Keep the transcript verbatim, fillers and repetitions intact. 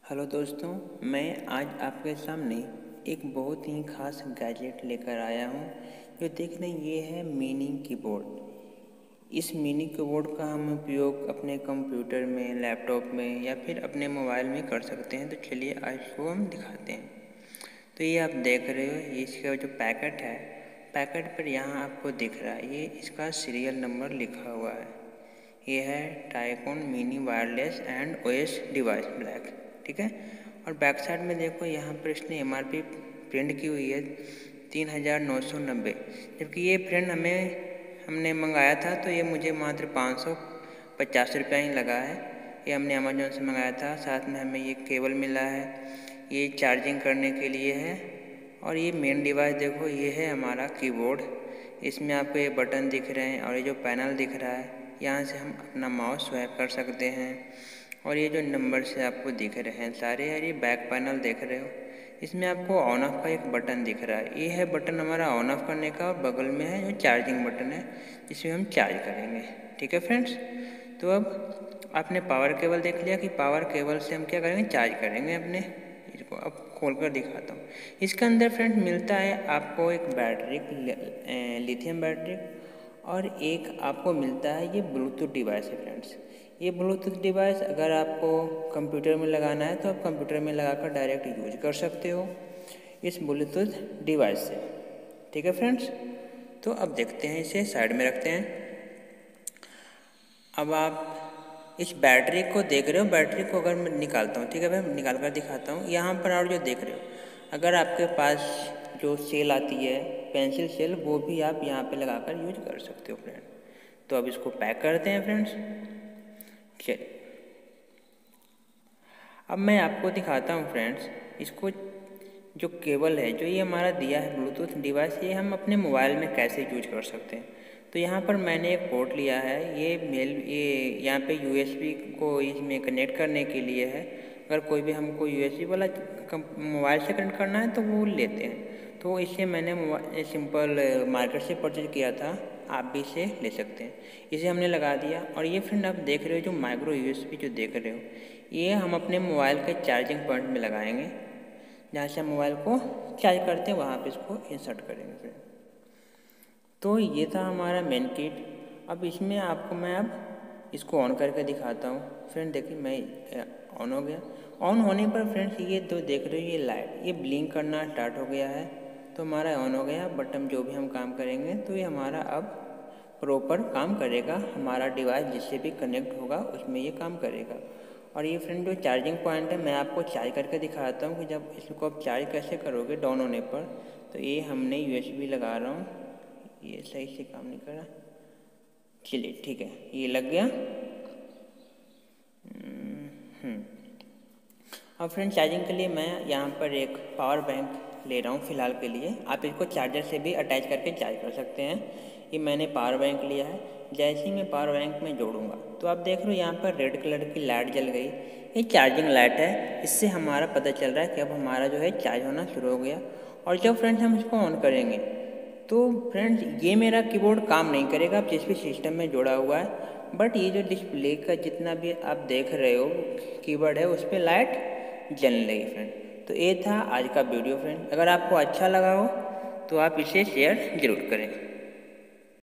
Hello दोस्तों, मैं आज आपके सामने एक बहुत ही ख़ास गैजेट लेकर आया हूँ। जो देख रहे हैं ये है मिनी कीबोर्ड। इस मिनी कीबोर्ड का हम उपयोग अपने कंप्यूटर में, लैपटॉप में या फिर अपने मोबाइल में कर सकते हैं। तो चलिए आज इसको हम दिखाते हैं। तो ये आप देख रहे हो, ये इसका जो पैकेट है, पैकेट पर यहाँ आपको दिख रहा है, ये इसका सीरियल नंबर लिखा हुआ है। ये है Tycon mini wireless and OS device black, ठीक है। और बैक साइड में देखो, यहाँ पर इसने एम आर पी प्रिंट की हुई है तीन हज़ार नौ सौ नब्बे, जबकि ये प्रिंट हमें हमने मंगाया था तो ये मुझे मात्र पाँच सौ पचास रुपया ही लगा है। ये हमने अमेजोन से मंगाया था। साथ में हमें ये केबल मिला है, ये चार्जिंग करने के लिए है। और ये मेन डिवाइस देखो, ये है हमारा कीबोर्ड। इसमें आपको ये बटन दिख रहे हैं और ये जो पैनल दिख रहा है, यहाँ से हम अपना माउस स्वैप कर सकते हैं। और ये जो नंबर से आपको दिख रहे हैं सारे, यार ये बैक पैनल देख रहे हो, इसमें आपको ऑन ऑफ का एक बटन दिख रहा है। ये है बटन हमारा ऑन ऑफ करने का, और बगल में है जो चार्जिंग बटन है, जिसमें हम चार्ज करेंगे, ठीक है फ्रेंड्स। तो अब आपने पावर केबल देख लिया कि पावर केबल से हम क्या करेंगे, चार्ज करेंगे अपने। इसको अब खोल कर दिखाता हूँ। इसके अंदर फ्रेंड मिलता है आपको एक बैटरी, लिथियम बैटरी, और एक आपको मिलता है ये ब्लूटूथ डिवाइस है फ्रेंड्स। ये ब्लूटूथ डिवाइस अगर आपको कंप्यूटर में लगाना है तो आप कंप्यूटर में लगाकर डायरेक्ट यूज कर सकते हो इस ब्लूटूथ डिवाइस से, ठीक है फ्रेंड्स। तो अब देखते हैं, इसे साइड में रखते हैं। अब आप इस बैटरी को देख रहे हो, बैटरी को अगर मैं निकालता हूँ, ठीक है, मैं निकाल कर दिखाता हूँ। यहाँ पर और जो देख रहे हो, अगर आपके पास जो सेल आती है पेंसिल सेल, वो भी आप यहाँ पे लगाकर यूज कर सकते हो फ्रेंड। तो अब इसको पैक करते हैं फ्रेंड्स। चलिए अब मैं आपको दिखाता हूँ फ्रेंड्स, इसको जो केबल है, जो ये हमारा दिया है ब्लूटूथ डिवाइस, ये हम अपने मोबाइल में कैसे यूज कर सकते हैं। तो यहाँ पर मैंने एक पोर्ट लिया है, ये मेल ये यहाँ पे यूएसबी को इसमें कनेक्ट करने के लिए है। अगर कोई भी हमको यूएसबी वाला मोबाइल से कनेक्ट करना है तो वो लेते हैं। तो इसे मैंने सिंपल मार्केट से परचेज किया था, आप भी इसे ले सकते हैं। इसे हमने लगा दिया। और ये फ्रेंड आप देख रहे हो, जो माइक्रो यूएसबी जो देख रहे हो, ये हम अपने मोबाइल के चार्जिंग पॉइंट में लगाएंगे। जहाँ से हम मोबाइल को चार्ज करते हैं वहाँ पे इसको इंसर्ट करेंगे फ्रेंड। तो ये था हमारा मेन किट। अब इसमें आपको मैं अब इसको ऑन करके दिखाता हूँ फ्रेंड। देखिए मैं ऑन हो गया। ऑन होने पर फ्रेंड्स ये दो देख रहे हो, ये लाइट ये ब्लिंक करना स्टार्ट हो गया है, तो हमारा ऑन हो गया। बट हम जो भी हम काम करेंगे तो ये हमारा अब प्रॉपर काम करेगा। हमारा डिवाइस जिससे भी कनेक्ट होगा उसमें ये काम करेगा। और ये फ्रेंड जो चार्जिंग पॉइंट है, मैं आपको चार्ज करके दिखाता हूँ कि जब इसको आप चार्ज कैसे करोगे डाउन होने पर। तो ये हमने यूएसबी लगा रहा हूँ, ये सही से काम नहीं कर रहा। चलिए ठीक है, ये लग गया। अब फ्रेंड चार्जिंग के लिए मैं यहाँ पर एक पावर बैंक ले रहा हूँ फ़िलहाल के लिए। आप इसको चार्जर से भी अटैच करके चार्ज कर सकते हैं। ये मैंने पावर बैंक लिया है। जैसे ही मैं पावर बैंक में जोड़ूंगा तो आप देख रहे हो यहाँ पर रेड कलर की लाइट जल गई। ये चार्जिंग लाइट है, इससे हमारा पता चल रहा है कि अब हमारा जो है चार्ज होना शुरू हो गया। और जब फ्रेंड्स हम इसको ऑन करेंगे तो फ्रेंड्स ये मेरा कीबोर्ड काम नहीं करेगा जिस भी सिस्टम में जोड़ा हुआ है। बट ये जो डिस्प्ले का जितना भी आप देख रहे हो कीबोर्ड है, उस पर लाइट जलने लगी फ्रेंड। तो ये था आज का वीडियो फ्रेंड। अगर आपको अच्छा लगा हो तो आप इसे शेयर ज़रूर करें।